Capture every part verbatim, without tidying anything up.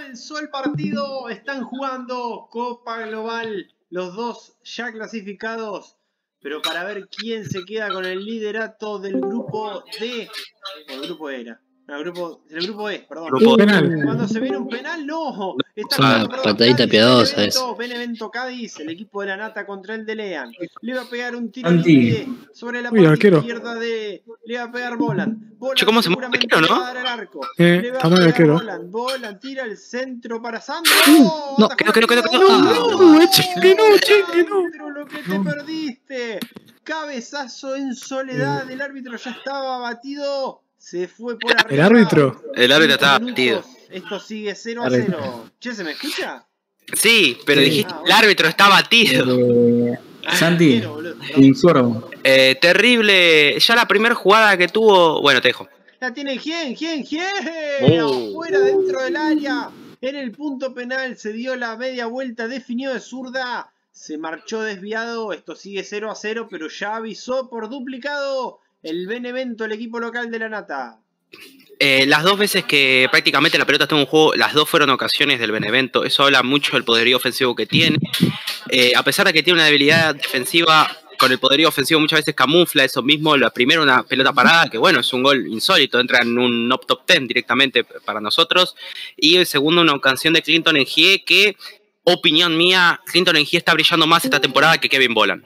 comenzó el partido, están jugando Copa Global, los dos ya clasificados, pero para ver quién se queda con el liderato del grupo D, o el grupo E era, no, el grupo, el grupo E, perdón. Grupo penal. Cuando se viene un penal, no, está Es una jugando, perdón, patadita Cádiz, piadosa Benevento, Benevento Cádiz, el equipo de la Nata contra el de Lean. Le va a pegar un tiro Santi. libre sobre la Uy, parte arquero. izquierda de... Le va a pegar Bolan. Bolan Che, ¿cómo se mueve seguramente arquero, le no? va a dar al arco. Eh, Le va a tamaño pegar arquero. Bolan. Bolan tira el centro para Sandro. no, Ataja quedó, quedó, quedó, rápido. quedó. No, no, che, que no, che, que no. Sandro, lo que te perdiste. Cabezazo en soledad. El árbitro ya estaba abatido. Se fue por arriba. El árbitro. El árbitro Cinco estaba minutos. batido. Esto sigue cero a cero. Che, ¿se me escucha? Sí, pero Sí. dijiste, Ah, el bueno. árbitro está batido. Eh, Santi, Quiero, boludo. te informo. Eh, terrible. Ya la primera jugada que tuvo. Bueno, te dejo. La tiene Gien, Gien, Gien. Oh. Afuera, dentro del área. En el punto penal se dio la media vuelta, definió de zurda. Se marchó desviado. Esto sigue cero a cero, pero ya avisó por duplicado el Benevento, el equipo local de la Nata. Eh, las dos veces que prácticamente la pelota estuvo en juego, las dos fueron ocasiones del Benevento. Eso habla mucho del poderío ofensivo que tiene. Eh, a pesar de que tiene una debilidad defensiva, con el poderío ofensivo muchas veces camufla eso mismo. La primera, una pelota parada, que bueno, es un gol insólito, entra en un top top ten directamente para nosotros. Y el segundo, una ocasión de Clinton N'Jie, que, opinión mía, Clinton N'Jie está brillando más esta temporada que Kevin Bolan.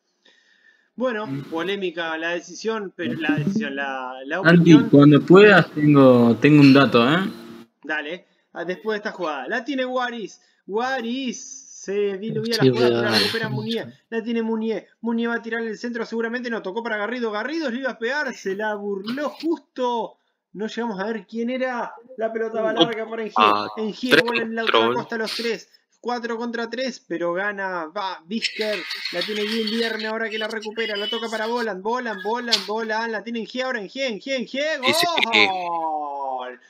Bueno, polémica la decisión, pero la decisión, la, la Santi, opinión. cuando puedas tengo, tengo un dato, ¿eh? Dale, después de esta jugada. La tiene Guaris. Guaris. Se diluía Sí, la jugada, pero la verdad. recupera Munier. La tiene Munier. Munier va a tirar el centro, seguramente no tocó para Garrido. Garrido le iba a pegar, se la burló justo. No llegamos a ver quién era. La pelota va larga para N'Jie. Ah, N'Jie, tres bola en la contra otra uno. costa los tres. cuatro contra tres, pero gana. Va, Bisker. La tiene Guilherme ahora que la recupera. La toca para Bolan. Bolan, Bolan, Bolan. La tiene N'Jie ahora. N'Jie, N'Jie, N'Jie. Sí, sí, sí. ¡Gol!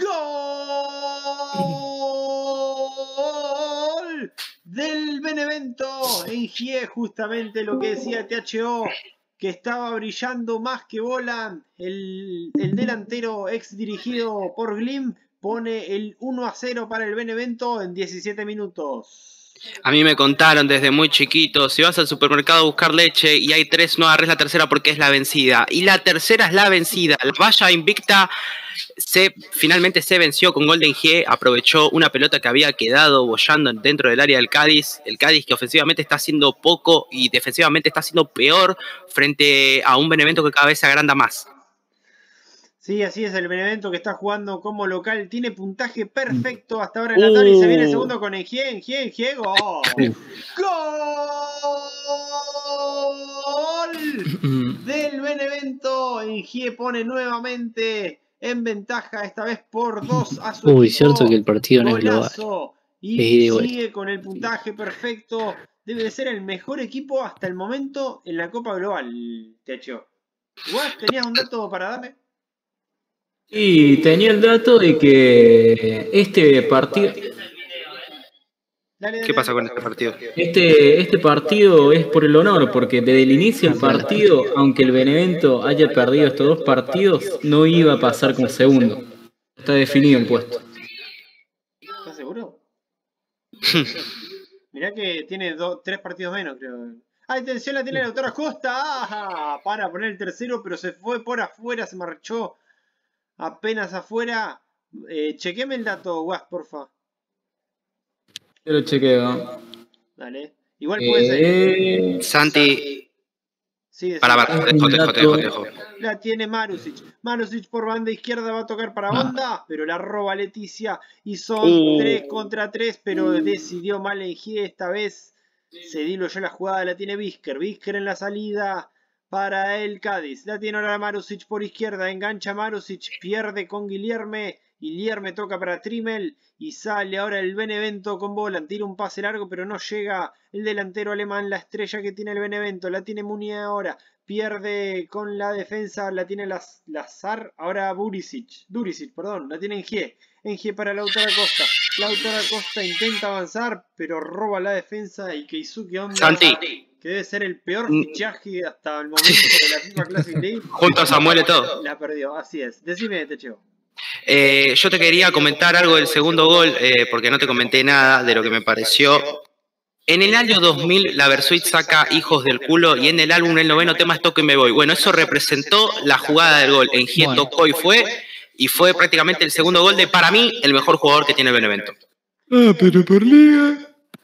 ¡Gol! Del Benevento. N'Jie, justamente lo que decía T H O, que estaba brillando más que Bolan. El, el delantero ex dirigido por Glim pone el uno a cero para el Benevento en diecisiete minutos. A mí me contaron desde muy chiquito, si vas al supermercado a buscar leche y hay tres, no agarres la tercera porque es la vencida. Y la tercera es la vencida. La valla invicta se, finalmente se venció con gol de N'Jie, aprovechó una pelota que había quedado boyando dentro del área del Cádiz. El Cádiz que ofensivamente está haciendo poco y defensivamente está haciendo peor frente a un Benevento que cada vez se agranda más. Sí, así es, el Benevento que está jugando como local. Tiene puntaje perfecto hasta ahora en la tabla y se viene el segundo con N'Jie, N'Jie, N'Jie, gol. ¡Gol! Del Benevento. N'Jie pone nuevamente en ventaja, esta vez por dos a su Uy, equipo. cierto que el partido no es global. Golazo. Y Es ida y vuelta. sigue con el puntaje perfecto. Debe de ser el mejor equipo hasta el momento en la Copa Global, Techo. Igual, ¿tenías un dato para darme? Y tenía el dato de que este partido, Dale, dale, ¿Qué pasa dale. con este partido? este, este partido es por el honor, porque desde el inicio del partido, aunque el Benevento haya perdido estos dos partidos, no iba a pasar como segundo. Está definido el puesto. ¿Estás seguro? Mirá que tiene dos, tres partidos menos, creo. ¡Ah, atención! La tiene la autora Costa. ¡Ah! Para poner el tercero, pero se fue por afuera, se marchó apenas afuera. Eh, chequeme el dato, Guas, porfa. Yo lo chequeo. Dale. Igual puede ser. Eh, Santi, Sí, decime. para, para, te dejo, te dejo, te dejo, te dejo. La tiene Marusic. Marusic por banda izquierda va a tocar para Honda, pero la roba Leticia. Y son Uh. tres contra tres, pero decidió mal N'Jie esta vez. Se diluyó la jugada, la tiene Bisker. Bisker en la salida para el Cádiz. La tiene ahora Marusic por izquierda. Engancha Marusic, pierde con Guilherme. Guilherme toca para Trimmel. Y sale ahora el Benevento con Bolan. Tira un pase largo, pero no llega el delantero alemán, la estrella que tiene el Benevento. La tiene Munier ahora. Pierde con la defensa. La tiene Lazar. Ahora Burisic. Durisic, perdón. La tiene N'Jie. N'Jie para Lautaro Costa. Lautaro Costa intenta avanzar, pero roba la defensa. Y Keisuke Honda, Santi. que debe ser el peor fichaje hasta el momento de la FIFA Classic League, Junto a Samuel y todo. la perdió. Así es. Decime, Techeo. Eh, yo te quería comentar algo del segundo gol, eh, porque no te comenté nada de lo que me pareció. En el año dos mil, la Versuit saca Hijos del Culo y en el álbum el noveno tema es Toco y me voy. Bueno, eso representó la jugada del gol. En G tocó y fue, y fue prácticamente el segundo gol de, para mí, el mejor jugador que tiene el Benevento. Ah, pero por liga.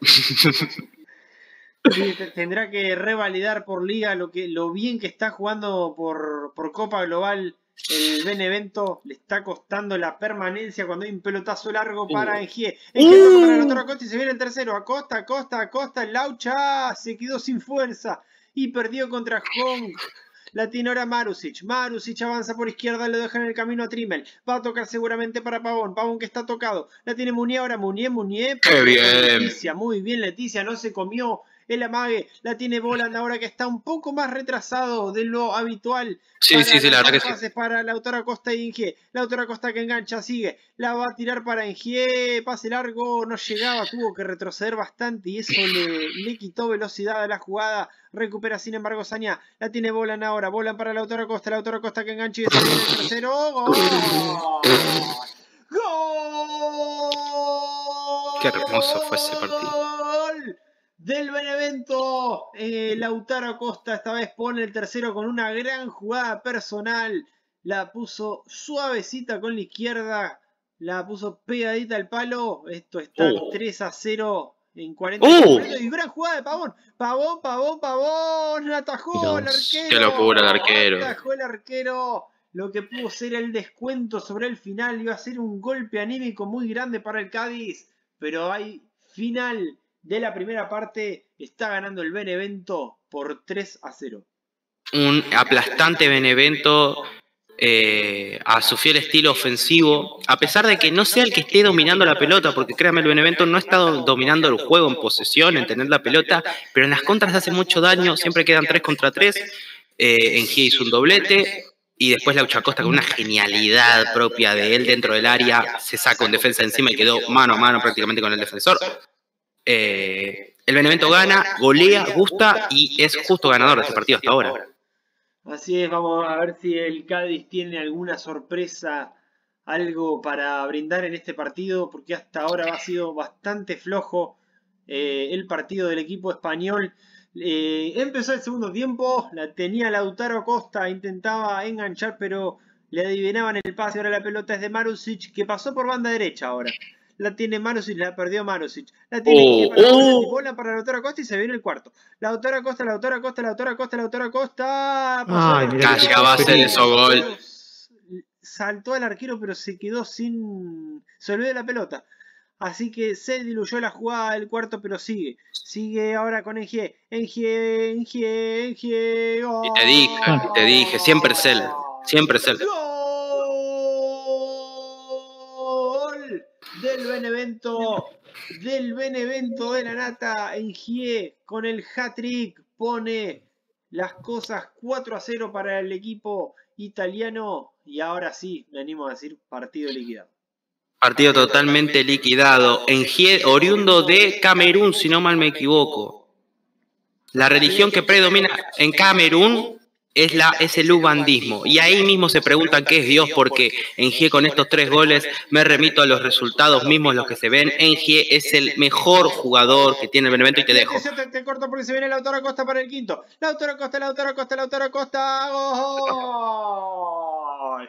Sí, tendrá que revalidar por liga lo que lo bien que está jugando por, por Copa Global. El Benevento le está costando la permanencia cuando hay un pelotazo largo para Engie. Engie toca para el otro Acosta y se viene el tercero. Acosta, Acosta, Acosta, el Laucha se quedó sin fuerza y perdió contra Hong. La tiene ahora Marusic. Marusic avanza por izquierda, le deja en el camino a Trimmel. Va a tocar seguramente para Pavón. Pavón que está tocado. La tiene Munier ahora. Munier, Munier. ¡Qué bien! Leticia, muy bien Leticia. No se comió el amague. La tiene Voland ahora que está un poco más retrasado de lo habitual. Sí, sí, sí, la verdad que sí. Pases para Lautaro Acosta y Engie. Lautaro Acosta que engancha, sigue. La va a tirar para Engie. Pase largo, no llegaba. Tuvo que retroceder bastante y eso le, le quitó velocidad a la jugada. Recupera sin embargo Saña. La tiene Voland ahora. Voland para Lautaro Acosta. Lautaro Acosta que engancha y se viene el tercero. ¡Gol! ¡Gol! Qué hermoso fue ese partido. Del Benevento, eh, Lautaro Acosta esta vez pone el tercero con una gran jugada personal. La puso suavecita con la izquierda, la puso pegadita al palo. Esto está oh. tres a cero en cuarenta oh. minutos. Y gran jugada de Pavón. Pavón, Pavón, Pavón. Atajó el arquero. Qué locura el arquero. Atajó el arquero. Lo que pudo ser el descuento sobre el final. Iba a ser un golpe anímico muy grande para el Cádiz. Pero hay final de la primera parte, está ganando el Benevento por tres a cero. Un aplastante Benevento eh, a su fiel estilo ofensivo, a pesar de que no sea el que esté dominando la pelota, porque créame, el Benevento no ha estado dominando el juego en posesión, en tener la pelota, pero en las contras hace mucho daño, siempre quedan tres contra tres, eh, Engie hizo un doblete, y después Laucha Acosta con una genialidad propia de él dentro del área, se saca un defensa encima y quedó mano a mano prácticamente con el defensor. Eh, el Benevento gana, golea, gusta y es justo ganador de este partido hasta ahora. Así es, vamos a ver si el Cádiz tiene alguna sorpresa, algo para brindar en este partido, porque hasta ahora ha sido bastante flojo eh, el partido del equipo español. Eh, empezó el segundo tiempo, la tenía Lautaro Acosta, intentaba enganchar, pero le adivinaban el pase. Ahora la pelota es de Marusic, que pasó por banda derecha ahora. La tiene Marusic, la perdió Marusic. La tiene oh, para oh. Bola para Lautaro Acosta y se viene el cuarto. Lautaro Acosta, Lautaro Acosta, Lautaro Acosta, Lautaro Acosta. Ay, mira, ya va a ser eso gol. Saltó al arquero, pero se quedó sin. Se olvidó de la pelota. Así que se diluyó la jugada del cuarto, pero sigue. Sigue ahora con Engie. Engie, Engie, Engie. Oh. Y te dije, y te dije, siempre es él. Siempre es él. Del Benevento, del Benevento de la Nata, Engie con el hat-trick pone las cosas cuatro a cero para el equipo italiano y ahora sí, venimos a decir partido liquidado. Partido totalmente liquidado. Engie, oriundo de Camerún, si no mal me equivoco. La religión que predomina en Camerún es, la, es el ubandismo. Y ahí mismo se preguntan qué es Dios, porque Engie con estos tres goles, me remito a los resultados mismos, los que se ven. Engie es el mejor jugador que tiene el Benevento y te dejo. Te, te corto porque se viene Lautaro Acosta para el quinto. Lautaro Acosta, Lautaro Acosta, Lautaro Acosta. ¡Gol!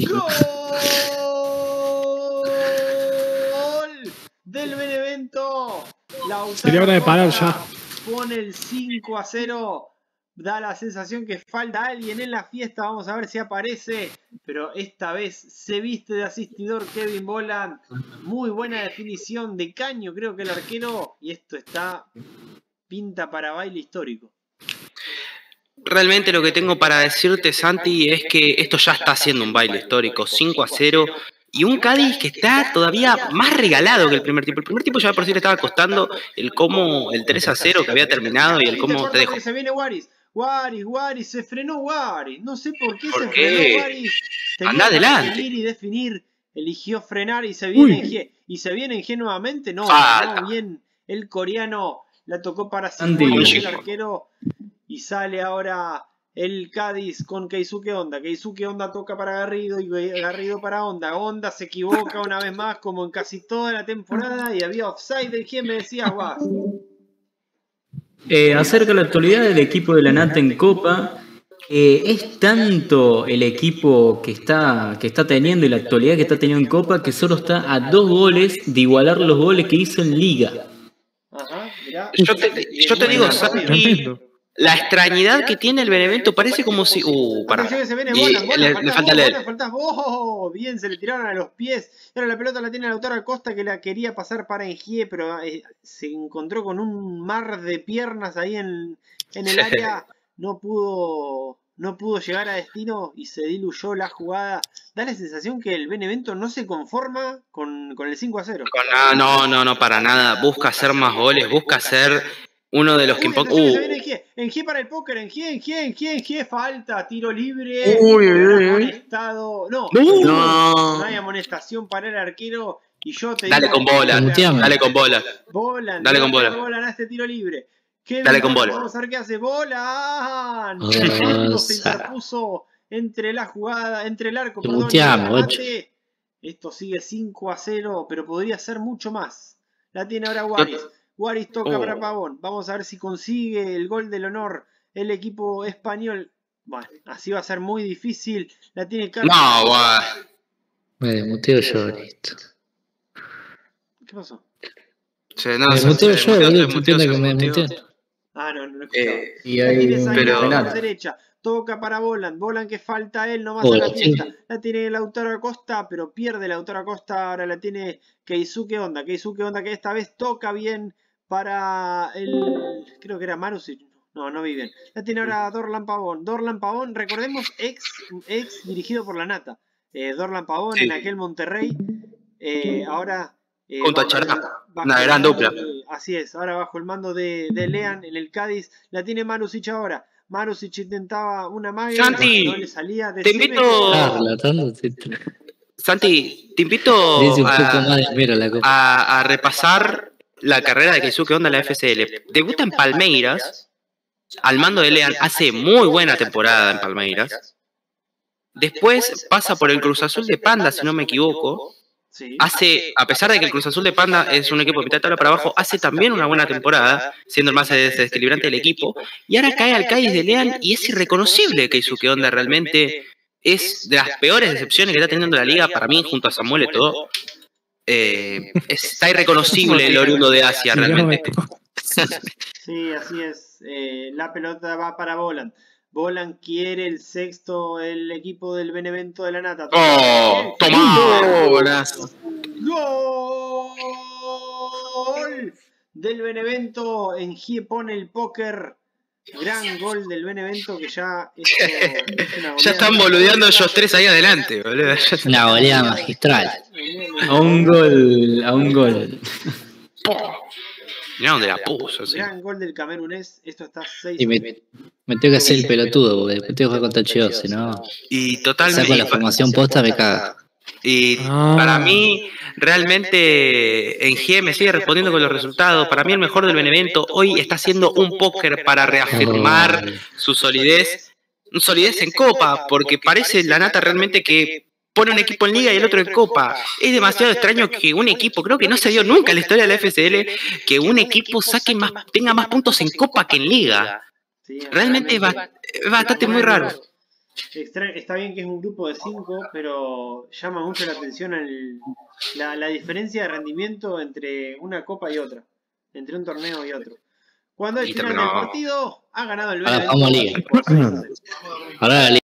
¡Gol! Del Benevento. Lautaro Sería hora de parar ya. Pone el cinco a cero. Da la sensación que falta alguien en la fiesta. Vamos a ver si aparece. Pero esta vez se viste de asistidor Kevin Voland. Muy buena definición de caño, creo que el arquero. Y esto está pinta para baile histórico. Realmente lo que tengo para decirte, Santi, es que esto ya está siendo un baile histórico. cinco a cero. Y un Cádiz que está todavía más regalado que el primer tiempo. El primer tiempo ya por sí le estaba costando el cómo, el tres a cero que había terminado y el cómo te dejo. Se viene Waris. Waris, Waris, se frenó Waris. No sé por qué ¿Por se qué? frenó Waris. Anda adelante. Y definir. Eligió frenar y se viene Engie. Y se viene Engie nuevamente. No, no, bien. El coreano la tocó para Simón, el arquero. Y sale ahora el Cádiz con Keisuke Honda. Keisuke Honda toca para Garrido y Garrido para Honda. Honda se equivoca una vez más como en casi toda la temporada y había offside. ¿De quién me decías, Guas? Eh, acerca de la actualidad del equipo de la Nata en Copa, eh, es tanto el equipo que está, que está teniendo y la actualidad que está teniendo en Copa que solo está a dos goles de igualar los goles que hizo en Liga. Ajá, mirá. Yo te, yo te digo, Santi, la extrañidad que tiene el Benevento parece como si... Uh, pará. Atención que se viene Y Bolan, Bolan, le, faltás le falta vos, leer. Bolan, faltás vos. Oh, bien, se le tiraron a los pies. Ahora la pelota la tiene Lautaro Acosta que la quería pasar para Engie, pero eh, se encontró con un mar de piernas ahí en, en el área. No pudo, no pudo llegar a destino y se diluyó la jugada. Da la sensación que el Benevento no se conforma con, con el cinco a cero. Con nada, no, no, no, para nada. Busca hacer más goles, busca ser uno de los que Uy, importa. atención que se Uh, viene Engie. Engie para el póker, Engie, Engie, Engie, Engie, falta, tiro libre. Uy, uy, uy. Amonestado. No, No. no hay amonestación para el arquero. Y yo te Dale digo con que bola, Muteame. dale con bola. Bolan, Dale con bola. Bolan a este tiro libre. Kevin Dale con Bolan, bola. Vamos a ver qué hace Bolan. Joder, Fernando se Gonza. interpuso entre la jugada, entre el arco, Te perdón, y muteamos, el ocho. remate. Esto sigue cinco a cero, pero podría ser mucho más. La tiene ahora Guaris. Guaris toca Oh. para Pavón. Vamos a ver si consigue el gol del honor el equipo español. Bueno, así va a ser muy difícil. La tiene Carlos. No, guay. Me desmuteo yo ahorita. ¿Qué pasó? Sí, no, Me se- desmuteo se yo, desmuteó, boludo. se Estoy desmuteó, viendo se que me desmuteó. desmuteo. Ah, no, no lo escuchaba. Eh, Y La ahí tiene Sainz pero- por penal. derecha. Toca para Bolan. Bolan que falta él nomás Bolan, a la fiesta. sí. La tiene Lautaro Acosta, pero pierde Lautaro Acosta. Ahora la tiene Keisuke Honda. Keisuke Honda que esta vez toca bien para el... Creo que era Marusic. No, no vi bien. La tiene ahora Dorlan Pavón. Dorlan Pavón, recordemos, ex, ex dirigido por la Nata. Eh, Dorlan Pavón Sí. en aquel Monterrey. Eh, ahora... eh, Junto a bajo Chará. el- bajo Una el gran mando dupla. de- así es, ahora bajo el mando de, de Lean en el Cádiz. La tiene Marusic ahora. Marusic intentaba una magia, Santi, no le salía. te Decime invito- cómo- Ah, relatando. te- Santi, te invito Le hice un poco a, más de esmero a la copa. a- a repasar la carrera de Keisuke Honda en la F C L. Debuta en Palmeiras, al mando de Lean, hace muy buena temporada en Palmeiras. Después pasa por el Cruz Azul de Panda, si no me equivoco. Sí. Hace, a pesar de que el Cruz Azul de Panda es un equipo de mitad de tabla para abajo, hace también una buena temporada, siendo el más desequilibrante del equipo. Y ahora cae al Cádiz de Lean y es irreconocible Keisuke Honda. Realmente es de las peores decepciones que está teniendo la liga para mí, junto a Samuel Eto'o. Eh, está irreconocible el oriundo de Asia, realmente. Sí, así es. Eh, la pelota va para Bolan. Bolan quiere el sexto, el equipo del Benevento de la Nata. ¡Oh! ¡Toma! Golazo. ¡Gol! Del Benevento. Engie pone el póker. Gran gol del Benevento que ya es, es una Ya están boludeando ellos tres ahí adelante, boludo. Una goleada magistral. A un gol, a un gol. Mirá dónde la puso, sí. Gran gol del camerunés. Esto está seis. Y me, me tengo que hacer el pelotudo, porque después tengo que jugar contra Chivas, si no, Y totalmente. saco la formación posta, me caga. Y Ah. para mí, realmente, Engie me sigue respondiendo con los resultados. Para mí, el mejor del Benevento hoy está haciendo un póker para reafirmar su solidez, solidez en Copa, porque parece la Nata realmente que pone un equipo en Liga y el otro en Copa. Es demasiado extraño que un equipo, creo que no se dio nunca en la historia de la F C L, que un equipo saque más, tenga más puntos en Copa que en Liga. Sí, Realmente es ba- es bastante muy raro. Extra- Está bien que es un grupo de cinco, pero llama mucho la atención el- la, la diferencia de rendimiento entre una copa y otra, entre un torneo y otro. Cuando el Y final terminó. del partido ha ganado el Ahora Benevento vamos a Liga. por seis a cero. Ahora la